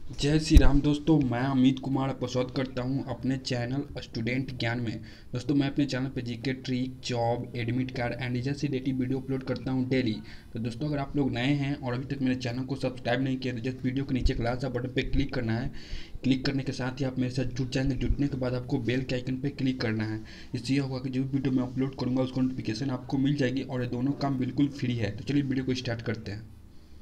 जय श्री राम दोस्तों। मैं अमित कुमार आपका स्वागत करता हूं अपने चैनल स्टूडेंट ज्ञान में। दोस्तों मैं अपने चैनल पर GK trick, job, admit card and जैसी डेटी वीडियो अपलोड करता हूं डेली। तो दोस्तों अगर आप लोग नए हैं और अभी तक मेरे चैनल को सब्सक्राइब नहीं किया तो जस्ट वीडियो के नीचे लाल सा बटन पर क्लिक करना है। क्लिक करने के साथ ही आप मेरे साथ जुट जाएंगे। जुटने के बाद आपको बेल के आइकन पर क्लिक करना है। इससे यह होगा कि जो भी वीडियो मैं अपलोड करूँगा उसको नोटिफिकेशन आपको मिल जाएगी और ये दोनों काम बिल्कुल फ्री है। तो चलिए वीडियो को स्टार्ट करते हैं।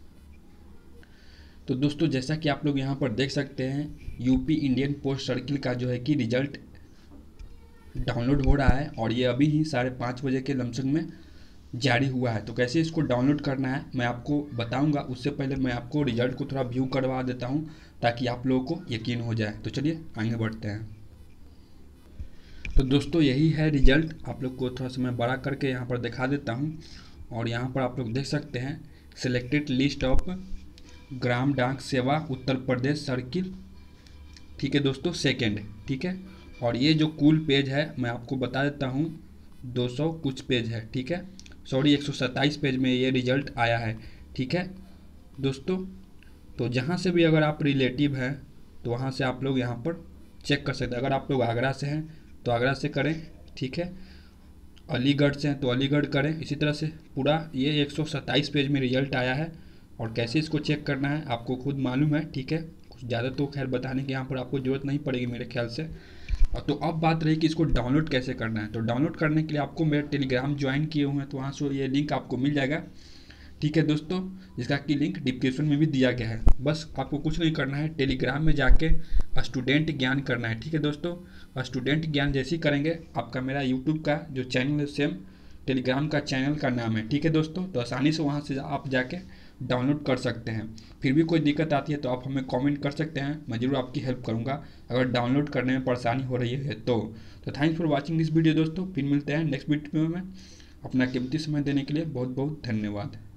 तो दोस्तों जैसा कि आप लोग यहाँ पर देख सकते हैं, यूपी इंडियन पोस्ट सर्किल का जो है कि रिजल्ट डाउनलोड हो रहा है और ये अभी ही 5:30 बजे के लमसम में जारी हुआ है। तो कैसे इसको डाउनलोड करना है मैं आपको बताऊंगा। उससे पहले मैं आपको रिजल्ट को थोड़ा व्यू करवा देता हूँ ताकि आप लोगों को यकीन हो जाए। तो चलिए आगे बढ़ते हैं। तो दोस्तों यही है रिजल्ट। आप लोग को थोड़ा सा मैं बड़ा करके यहाँ पर दिखा देता हूँ और यहाँ पर आप लोग देख सकते हैं सिलेक्टेड लिस्ट ऑफ ग्राम डाक सेवा उत्तर प्रदेश सर्किल। ठीक है दोस्तों, सेकंड। ठीक है, और ये जो कुल पेज है मैं आपको बता देता हूँ, 200 कुछ पेज है। ठीक है, सॉरी 127 पेज में ये रिजल्ट आया है। ठीक है दोस्तों, तो जहाँ से भी अगर आप रिलेटिव हैं तो वहाँ से आप लोग यहाँ पर चेक कर सकते हैं। अगर आप लोग आगरा से हैं तो आगरा से करें। ठीक है, अलीगढ़ से हैं तो अलीगढ़ करें। इसी तरह से पूरा ये 127 पेज में रिजल्ट आया है। और कैसे इसको चेक करना है आपको खुद मालूम है। ठीक है, कुछ ज़्यादा तो खैर बताने की यहाँ पर आपको ज़रूरत नहीं पड़ेगी मेरे ख्याल से। तो अब बात रही कि इसको डाउनलोड कैसे करना है। तो डाउनलोड करने के लिए आपको मेरा टेलीग्राम ज्वाइन किए हुए हैं तो वहाँ से ये लिंक आपको मिल जाएगा। ठीक है दोस्तों, जिसका कि लिंक डिस्क्रिप्शन में भी दिया गया है। बस आपको कुछ नहीं करना है, टेलीग्राम में जाके स्टूडेंट ज्ञान करना है। ठीक है दोस्तों, स्टूडेंट ज्ञान जैसे ही करेंगे आपका मेरा यूट्यूब का जो चैनल है सेम टेलीग्राम का चैनल का नाम है। ठीक है दोस्तों, तो आसानी से वहाँ से आप जाके डाउनलोड कर सकते हैं। फिर भी कोई दिक्कत आती है तो आप हमें कमेंट कर सकते हैं, मैं ज़रूर आपकी हेल्प करूँगा अगर डाउनलोड करने में परेशानी हो रही है तो thanks for watching this video दोस्तों। फिर मिलते हैं नेक्स्ट वीडियो में। अपना कीमती समय देने के लिए बहुत बहुत धन्यवाद।